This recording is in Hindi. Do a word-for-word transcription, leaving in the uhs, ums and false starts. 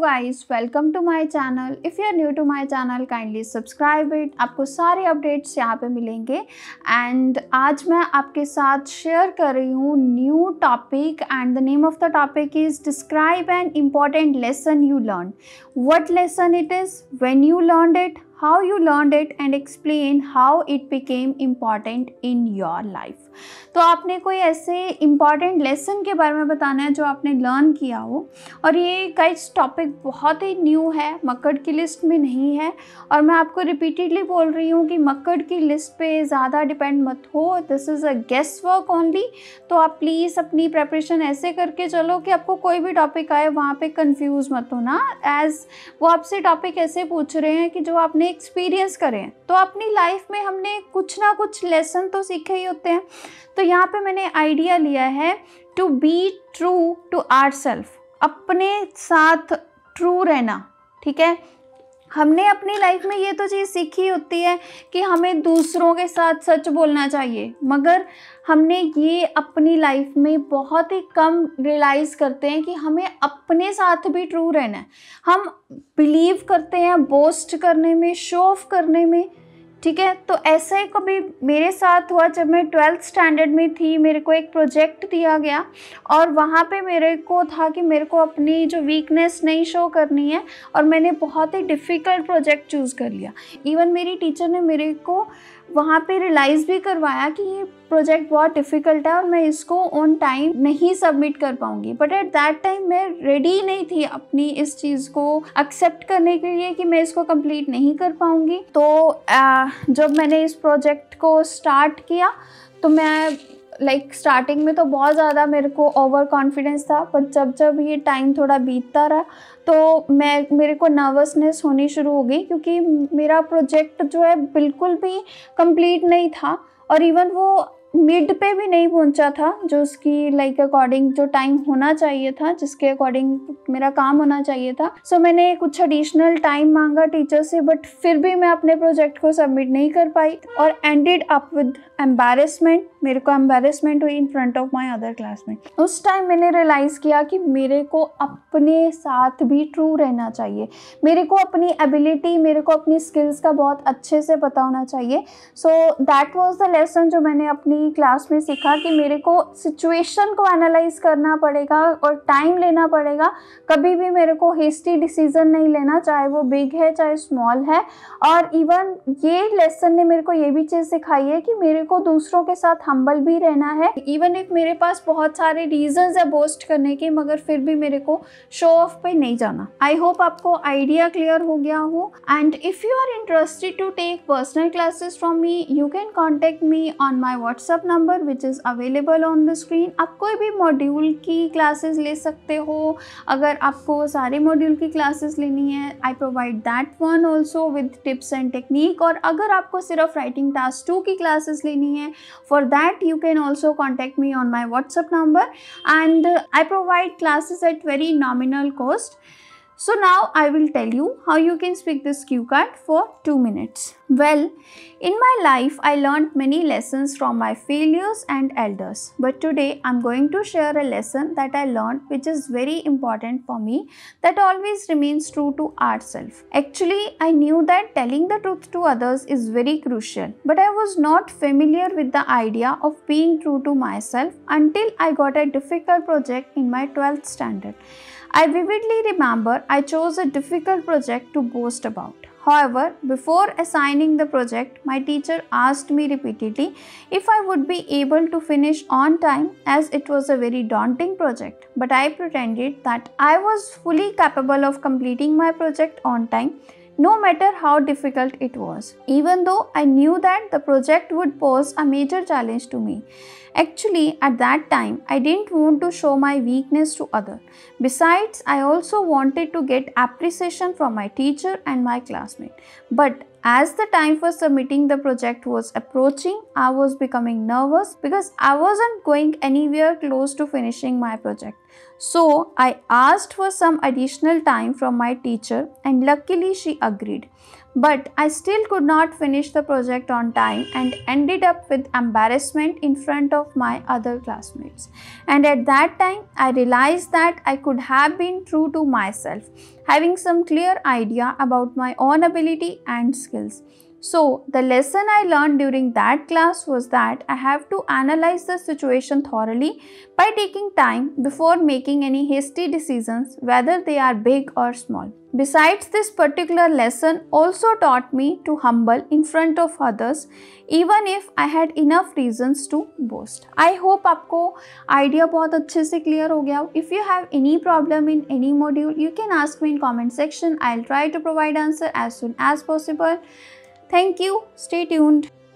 guys, welcome to my channel. If you are new to my channel, kindly subscribe it. आपको सारे अपडेट्स यहाँ पे मिलेंगे एंड आज मैं आपके साथ शेयर कर रही हूँ new topic and the name of the topic is describe an important lesson you learn. What lesson it is, when you learned it, how you learned it and explain how it became important in your life. तो आपने कोई ऐसे इम्पॉर्टेंट लेसन के बारे में बताना है जो आपने लर्न किया हो. और ये गाइस टॉपिक बहुत ही न्यू है, मक्कड़ की लिस्ट में नहीं है और मैं आपको रिपीटेडली बोल रही हूँ कि मक्कड़ की लिस्ट पे ज़्यादा डिपेंड मत हो. This is a guess work only. तो आप प्लीज़ अपनी प्रेपरेशन ऐसे करके चलो कि आपको कोई भी टॉपिक आए वहाँ पे कंफ्यूज मत हो ना. एज वो आपसे टॉपिक ऐसे पूछ रहे हैं कि जो आपने एक्सपीरियंस करें, तो अपनी लाइफ में हमने कुछ ना कुछ लेसन तो सीखे ही होते हैं. तो यहाँ पे मैंने आइडिया लिया है to be true to ourselves, अपने साथ ट्रू रहना. ठीक है, हमने अपनी लाइफ में ये तो चीज़ सीखी होती है कि हमें दूसरों के साथ सच बोलना चाहिए, मगर हमने ये अपनी लाइफ में बहुत ही कम रियलाइज़ करते हैं कि हमें अपने साथ भी ट्रू रहना है. हम बिलीव करते हैं बोस्ट करने में, शो ऑफ करने में. ठीक है, तो ऐसा ही कभी मेरे साथ हुआ जब मैं ट्वेल्थ स्टैंडर्ड में थी. मेरे को एक प्रोजेक्ट दिया गया और वहाँ पे मेरे को था कि मेरे को अपनी जो वीकनेस नहीं शो करनी है और मैंने बहुत ही डिफ़िकल्ट प्रोजेक्ट चूज़ कर लिया. इवन मेरी टीचर ने मेरे को वहाँ पे रियलाइज़ भी करवाया कि ये प्रोजेक्ट बहुत डिफ़िकल्ट है और मैं इसको ऑन टाइम नहीं सबमिट कर पाऊँगी. बट एट दैट टाइम मैं रेडी नहीं थी अपनी इस चीज़ को एक्सेप्ट करने के लिए कि मैं इसको कंप्लीट नहीं कर पाऊँगी. तो आ, जब मैंने इस प्रोजेक्ट को स्टार्ट किया तो मैं लाइक like, स्टार्टिंग में तो बहुत ज़्यादा मेरे को ओवर कॉन्फिडेंस था, पर जब जब ये टाइम थोड़ा बीतता रहा तो मैं मेरे को नर्वसनेस होनी शुरू हो गई, क्योंकि मेरा प्रोजेक्ट जो है बिल्कुल भी कंप्लीट नहीं था और इवन वो मिड पे भी नहीं पहुंचा था जो उसकी लाइक अकॉर्डिंग जो टाइम होना चाहिए था, जिसके अकॉर्डिंग मेरा काम होना चाहिए था. सो so, मैंने कुछ एडिशनल टाइम मांगा टीचर से, बट फिर भी मैं अपने प्रोजेक्ट को सबमिट नहीं कर पाई और एंडेड अप विद एम्बैरेसमेंट. मेरे को एम्बैरेसमेंट हुई in front of my other classmate. उस टाइम मैंने रियलाइज़ किया कि मेरे को अपने साथ भी ट्रू रहना चाहिए. मेरे को अपनी एबिलिटी, मेरे को अपनी स्किल्स का बहुत अच्छे से पता होना चाहिए. So that was the lesson जो मैंने अपनी क्लास में सीखा कि मेरे को सिचुएशन को एनालाइज करना पड़ेगा और टाइम लेना पड़ेगा. कभी भी मेरे को हेस्टी डिसीजन नहीं लेना, चाहे वो बिग है चाहे स्मॉल है. और इवन ये लेसन ने मेरे को ये भी चीज़ सिखाई है कि मेरे को दूसरों के साथ हम्बल भी रहना है. इवन इफ मेरे पास बहुत सारे रीजंस है बोस्ट करने के, मगर फिर भी मेरे को शो ऑफ पे नहीं जाना. आई होप आपको आइडिया क्लियर हो गया हो. And if you are interested to take personal classes from me, you can contact me on my WhatsApp number which is available on the screen. आप कोई भी मॉड्यूल की क्लासेस ले सकते हो. अगर आपको सारे मॉड्यूल की क्लासेस लेनी है, I provide that one also with tips and technique. और अगर आपको सिर्फ राइटिंग टास्क टू की क्लासेस लेनी है, for that you can also contact me on my WhatsApp number and I provide classes at very nominal cost. So now I will tell you how you can speak this cue card for two minutes. Well, in my life I learned many lessons from my failures and elders. But today I'm going to share a lesson that I learned which is very important for me, that always remains true to ourselves. Actually, I knew that telling the truth to others is very crucial, but I was not familiar with the idea of being true to myself until I got a difficult project in my twelfth standard. I vividly remember I chose a difficult project to boast about. However, before assigning the project, my teacher asked me repeatedly if I would be able to finish on time, as it was a very daunting project. But I pretended that I was fully capable of completing my project on time, no matter how difficult it was, even though I knew that the project would pose a major challenge to me. Actually, at that time, I didn't want to show my weakness to others. Besides, I also wanted to get appreciation from my teacher and my classmate. But as the time for submitting the project was approaching, I was becoming nervous because I wasn't going anywhere close to finishing my project. So, I asked for some additional time from my teacher and luckily she agreed. But I still could not finish the project on time and ended up with embarrassment in front of my other classmates. And at that time, I realized that I could have been true to myself, having some clear idea about my own ability and skills. So, the lesson I learned during that class was that I have to analyze the situation thoroughly by taking time before making any hasty decisions, whether they are big or small. Besides, this particular lesson also taught me to humble in front of others, even if I had enough reasons to boast. I hope आपको idea बहुत अच्छे से clear हो गया हो. If you have any problem in any module, you can ask me in comment section. I'll try to provide answer as soon as possible. Thank you. Stay tuned.